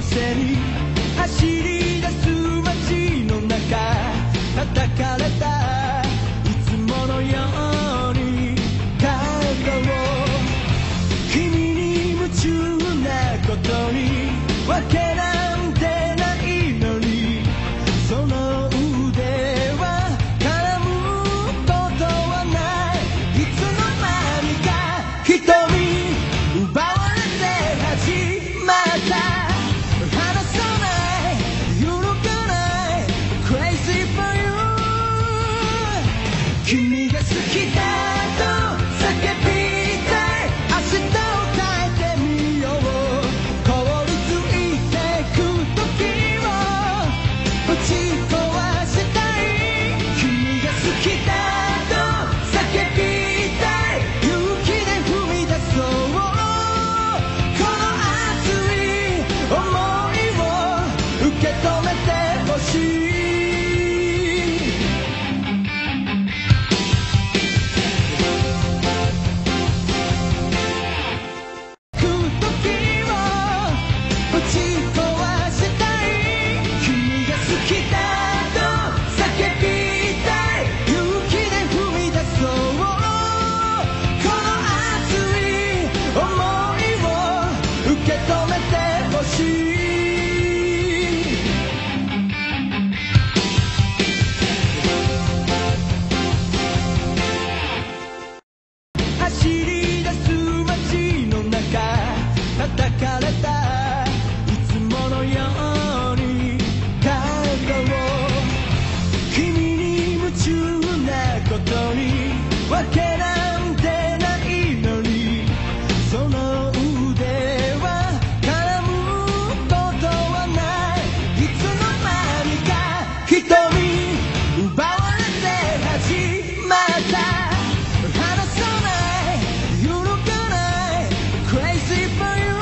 せに走り出す街の中叩かれたいつものように角を君に夢中なことにわけなんてないのにその腕は絡むことはないいつの間にか瞳奪われて始まった離さない揺るがない Crazy for you 君が好きだと叫びたい明日を変えてみよう凍りついてく時をぶち壊したい君が好きだと叫びたい勇気で踏み出そうこの熱い想いを受け止めてほしい走り出す街の中叩かれたいつものように角を君に夢中なことにわけなんてないのにその腕は絡むことはないいつの間にか瞳奪われて始まった離さない揺るがない Crazy for you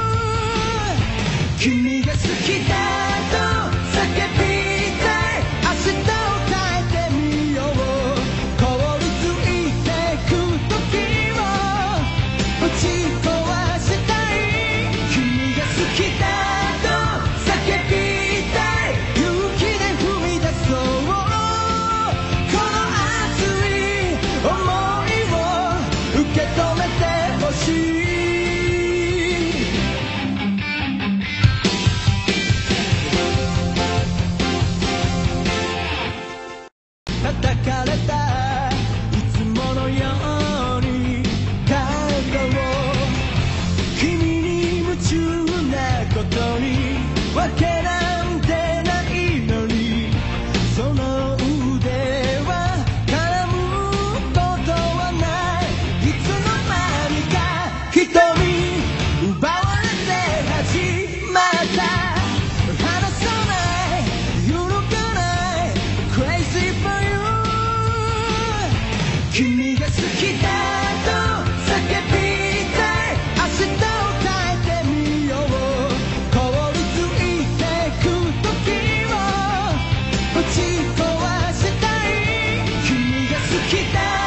君が好きだと叫びたい明日を変えてみよう凍りついてく時をぶち壊したい君が好きだと叫びたい勇気で踏み出そうこの熱い想いを受け止めてほしい叩かれたいつものように角を君に夢中なことにわけなんてないのにその腕は絡むことはないいつの間にか瞳奪われて始まった離さない揺るがない Crazy for you 君が好きだと叫びたい明日を変えてみよう凍りついてく時をぶち壊したい君が好きだ